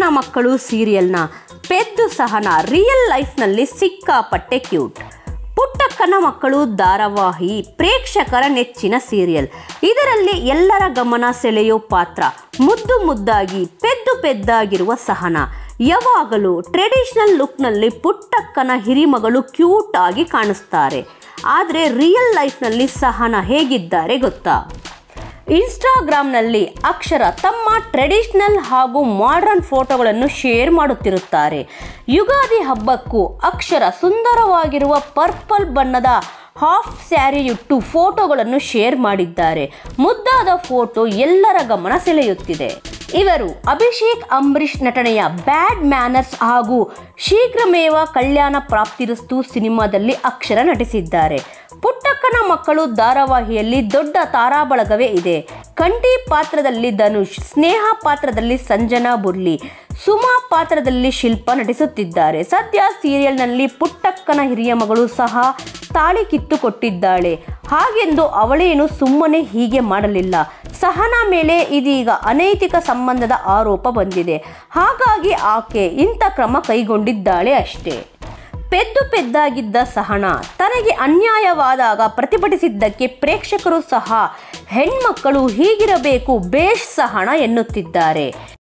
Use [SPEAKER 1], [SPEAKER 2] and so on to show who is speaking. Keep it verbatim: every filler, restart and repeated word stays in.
[SPEAKER 1] ಪುಟ್ಟಕ್ಕನ ಮಕ್ಕಳು ಸೀರಿಯಲ್ನ ಪೆದ್ದು ಸಹನಾ ರಿಯಲ್ ಲೈಫ್ನಲ್ಲಿ ಸಿಕ್ಕಾಪಟ್ಟೆ ಕ್ಯೂಟ್. ಪುಟ್ಟಕ್ಕನ ಮಕ್ಕಳು ಧಾರಾವಾಹಿ ಪ್ರೇಕ್ಷಕರ ನೆಚ್ಚಿನ ಸೀರಿಯಲ್. ಇದರಲ್ಲಿ ಎಲ್ಲರ ಗಮನ ಸೆಳೆಯೋ ಪಾತ್ರ ಮುದ್ದು ಮುದ್ದಾಗಿ ಪೆದ್ದು ಪೆದ್ದಾಗಿರುವ ಸಹನಾ. ಯಾವಾಗಲೂ ಟ್ರೆಡಿಷನಲ್ ಲುಕ್ನಲ್ಲಿ ಪುಟ್ಟಕ್ಕನ ಹಿರಿಮಗಳು ಕ್ಯೂಟ್ ಆಗಿ ಕಾಣಿಸ್ತಾರೆ. ಆದರೆ ರಿಯಲ್ ಲೈಫ್ನಲ್ಲಿ ಸಹನಾ ಹೇಗಿದ್ದಾರೆ ಗೊತ್ತಾ? ಇನ್ಸ್ಟಾಗ್ರಾಮ್ನಲ್ಲಿ ಅಕ್ಷರ ತಮ್ಮ ಟ್ರೆಡಿಷನಲ್ ಹಾಗೂ ಮಾಡರ್ನ್ ಫೋಟೋಗಳನ್ನು ಶೇರ್ ಮಾಡುತ್ತಿರುತ್ತಾರೆ. ಯುಗಾದಿ ಹಬ್ಬಕ್ಕೂ ಅಕ್ಷರ ಸುಂದರವಾಗಿರುವ ಪರ್ಪಲ್ ಬಣ್ಣದ ಹಾಫ್ ಸ್ಯಾರಿಯುಟ್ಟು ಫೋಟೋಗಳನ್ನು ಶೇರ್ ಮಾಡಿದ್ದಾರೆ. ಮುದ್ದಾದ ಫೋಟೋ ಎಲ್ಲರ ಗಮನ ಸೆಳೆಯುತ್ತಿದೆ. ಇವರು ಅಭಿಷೇಕ್ ಅಂಬರೀಷ್ ನಟನೆಯ ಬ್ಯಾಡ್ ಮ್ಯಾನರ್ಸ್ ಹಾಗೂ ಶೀಘ್ರಮೇವ ಕಲ್ಯಾಣ ಪ್ರಾಪ್ತಿರಸ್ತು ಸಿನಿಮಾದಲ್ಲಿ ಅಕ್ಷರ ನಟಿಸಿದ್ದಾರೆ. ಪುಟ್ಟಕ್ಕನ ಮಕ್ಕಳು ಧಾರಾವಾಹಿಯಲ್ಲಿ ದೊಡ್ಡ ತಾರಾಬಳಗವೇ ಇದೆ. ಕಂಠಿ ಪಾತ್ರದಲ್ಲಿ ಧನುಷ್, ಸ್ನೇಹ ಪಾತ್ರದಲ್ಲಿ ಸಂಜನಾ ಬುರ್ಲಿ, ಸುಮಾ ಪಾತ್ರದಲ್ಲಿ ಶಿಲ್ಪ ನಟಿಸುತ್ತಿದ್ದಾರೆ. ಸದ್ಯ ಸೀರಿಯಲ್ನಲ್ಲಿ ಪುಟ್ಟಕ್ಕನ ಹಿರಿಯ ಮಗಳು ಸಹ ತಾಳಿ ಕಿತ್ತು ಕೊಟ್ಟಿದ್ದಾಳೆ. ಹಾಗೆಂದು ಅವಳೇನು ಸುಮ್ಮನೆ ಹೀಗೆ ಮಾಡಲಿಲ್ಲ. ಸಹನಾ ಮೇಲೆ ಇದೀಗ ಅನೈತಿಕ ಸಂಬಂಧದ ಆರೋಪ ಬಂದಿದೆ. ಹಾಗಾಗಿ ಆಕೆ ಇಂಥ ಕ್ರಮ ಕೈಗೊಂಡಿದ್ದಾಳೆ ಅಷ್ಟೇ. ಪೆದ್ದು ಪೆದ್ದಾಗಿದ್ದ ಸಹನಾ ತನಗೆ ಅನ್ಯಾಯವಾದಾಗ ಪ್ರತಿಭಟಿಸಿದ್ದಕ್ಕೆ ಪ್ರೇಕ್ಷಕರು ಸಹ ಹೆಣ್ಮಕ್ಕಳು ಹೀಗಿರಬೇಕು ಬೇಷ್ ಸಹನಾ ಎನ್ನುತ್ತಿದ್ದಾರೆ.